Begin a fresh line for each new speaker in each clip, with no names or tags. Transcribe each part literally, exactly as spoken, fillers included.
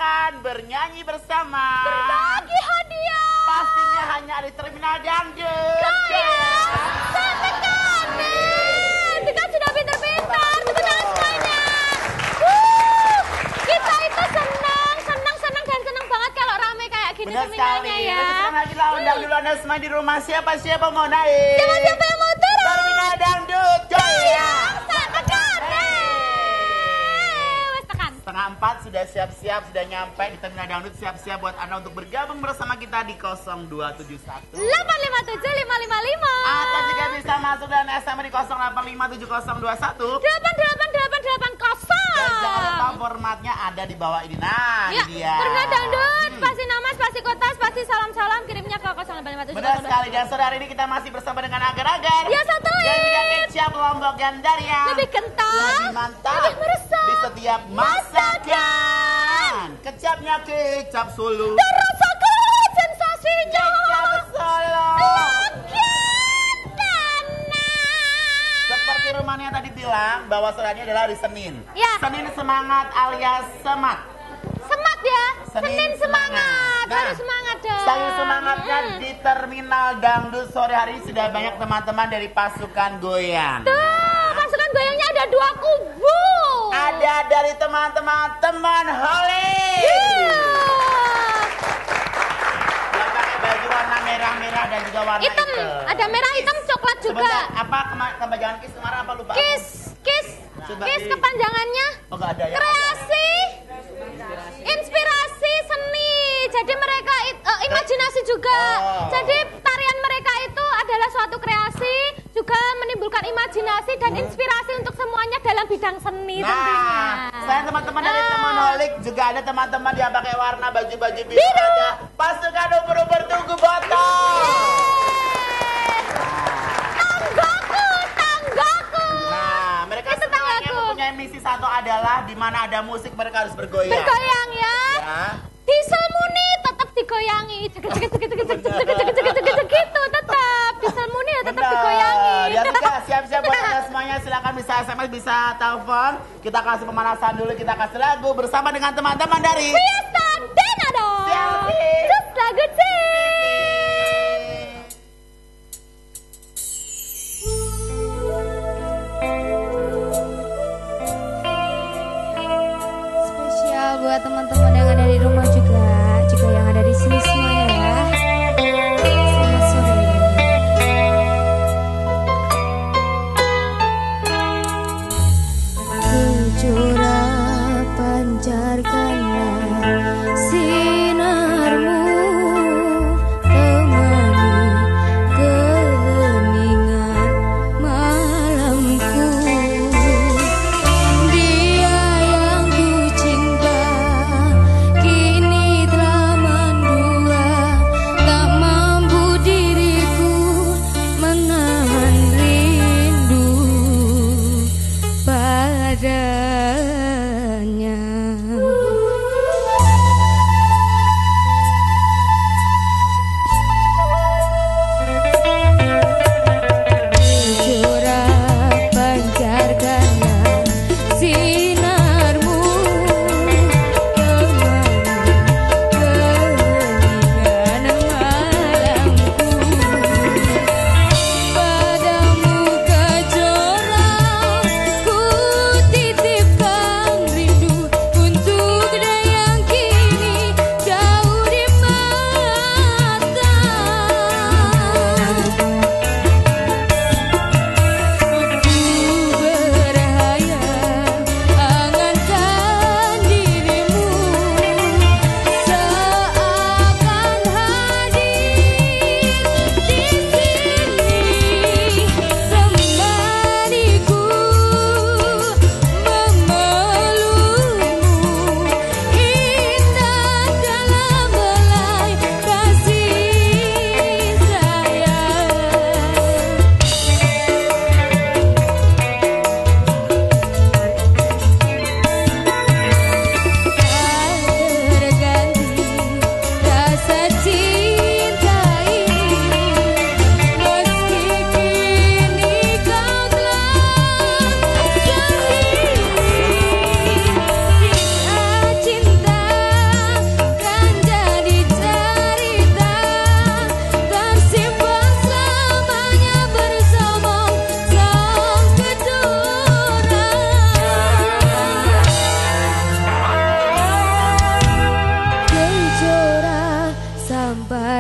akan bernyanyi bersama.
Berbagi hadiah.
Pastinya hanya di Terminal Dangdut.
Gaya setekanan. Kita sudah pintar-pintar. Tepuk tangan semuanya. Wuh, kita itu senang, senang, senang dan senang banget kalau rame kayak gini terminalnya ya.
Benar lagi lah, undang dulu Anda semua di rumah. Siapa-siapa mau naik?
Siapa-siapa yang mau turun?
Terminal Dangdut. Gaya setengah empat sudah siap-siap, sudah nyampe di Terminal Dangdut, siap-siap buat Anda untuk bergabung bersama kita di nol dua tujuh satu
delapan lima tujuh lima lima lima
atau juga bisa masuk dan S M S di nol delapan lima tujuh nol dua satu
delapan delapan delapan delapan nol.
Dan jangan lupa formatnya ada di bawah ini. Nah,
ya,
ini dia.
Terminal Dangdut, hmm. spasi nama, spasi kota, spasi salam-salam, kirimnya ke nol delapan lima tujuh.
Benar sekali, dan sore hari ini kita masih bersama dengan agar-agar.
Ya, satu
dan juga kecap Lombok Gandaria.
Lebih kental,
lebih mantap,
lebih meresap
di setiap masakan. Kecapnya kecap Solo.
Terasa kuat sensasinya.
Kecap Solo. Seperti Rumania tadi bilang bahwa sore ini adalah hari Senin.
Ya.
Senin semangat alias semat.
Semat ya.
Senin,
Senin semangat.
Nah,
harus semangat dong.
Saking semangatnya hmm. di Terminal Dangdut sore hari ini sudah banyak teman-teman dari pasukan goyang.
Tuh, pasukan goyangnya ada dua kubu.
Ada dari teman-teman teman Holly.
Yeah.
Yang pakai baju warna merah-merah dan juga warna hitam.
hitam. Ada merah, hitam, coklat juga.
Sebentar, apa kepanjangan Kiss kemarin apa lupa?
Kiss, Kiss,
Coba
Kiss
di...
kepanjangannya.
Oh, gak ada ya.
Kreasi, inspirasi seni. Jadi mereka uh, imajinasi juga.
Oh.
Jadi tarian mereka itu adalah suatu kreasi, juga menimbulkan imajinasi dan inspirasi untuk semuanya dalam bidang seni.
Nah,
tentunya.
selain teman-teman dari
Nah.
teman Holik, juga ada teman-teman yang pakai warna baju-baju biru. Ada pasukan ubur-ubur tunggu botol.
Tanggaku, tanggaku.
Nah, mereka
Itu
semuanya
tanggaku.
mempunyai misi satu adalah di mana ada musik mereka harus bergoyang.
Bergoyang ya.
Ya.
Diesel muni tetap digoyangi. Cek cek cek cek cek cek cek cek cek cek gitu tetap. Diesel muni ya tetap
Benar.
digoyangi.
Ya sudah, siap-siap buat Anda semuanya. Silakan bisa S M S, bisa telepon. Kita kasih pemanasan dulu, kita kasih lagu bersama dengan teman-teman dari
Fiesta Denado.
Siapa?
Just lagu cek. Spesial buat teman-teman yang ada di rumah juga, juga yang ada di sini semuanya ya. Selamat sore. Kejora pancarkanlah sinarmu, temani keheningan malamku. Dia yang ku cinta kini telah mendua, tak mampu diriku menahan rindu padanya.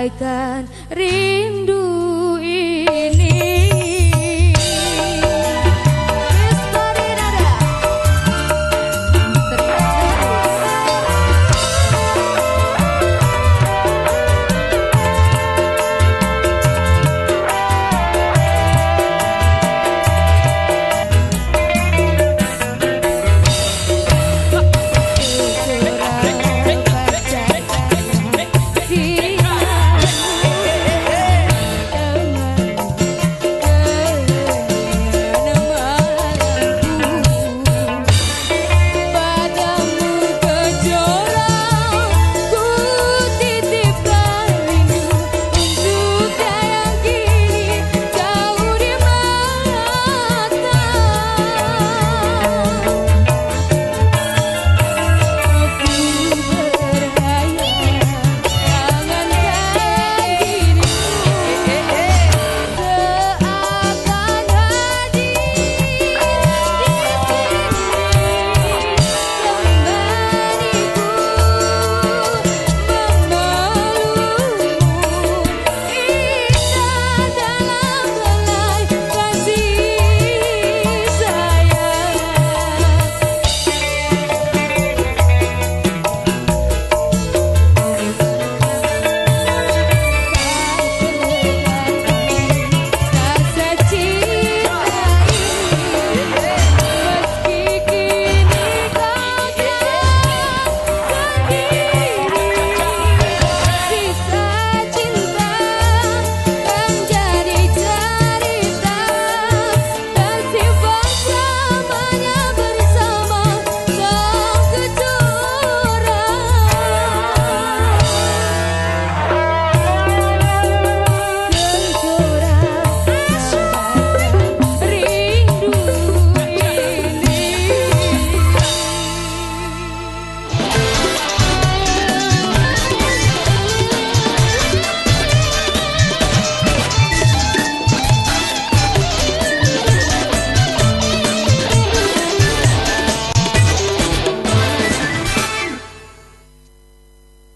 sampaikan rindu ini.
Meski kini kau telah pergi.